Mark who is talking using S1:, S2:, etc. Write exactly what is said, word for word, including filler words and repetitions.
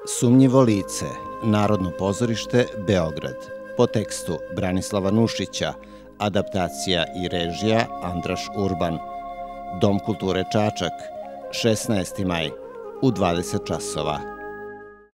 S1: Sumnjivo lice, Narodno pozorište, Beograd. Po tekstu Branislava Nušića, adaptacija i režija Andraš Urban. Dom kulture Čačak, šesnaesti maj, u dvadeset časova.